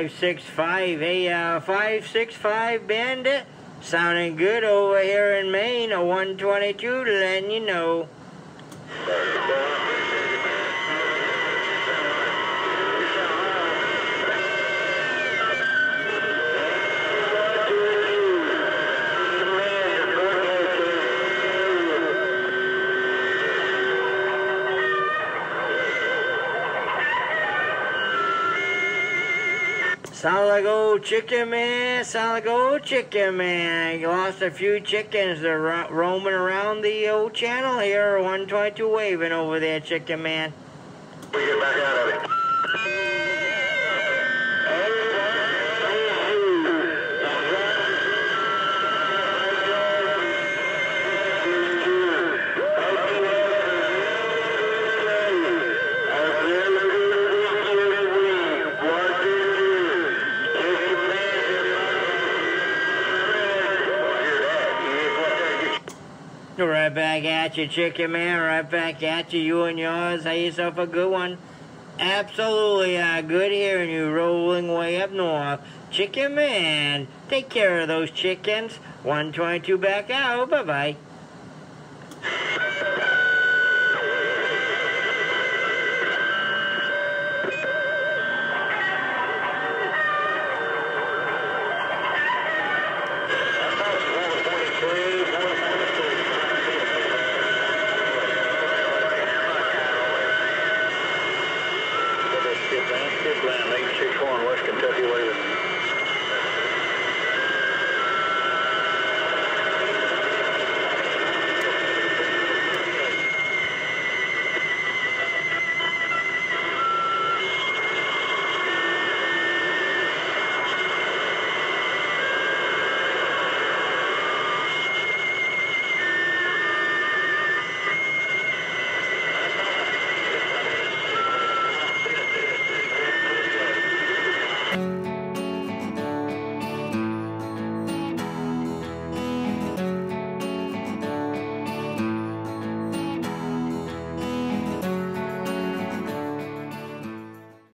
565. Hey, 565 Bandit. Sounding good over here in Maine. A 122 letting you know. Sound like old chicken man, sound like old chicken man. You lost a few chickens. They're roaming around the old channel here. 122 waving over there, chicken man. We get back out of it. Right back at you, chicken man. Right back at you. You and yours. Have yourself a good one. Absolutely good hearing you rolling way up north. Chicken man, take care of those chickens. 122 back out. Bye-bye. Land 861 West Kentucky, waving.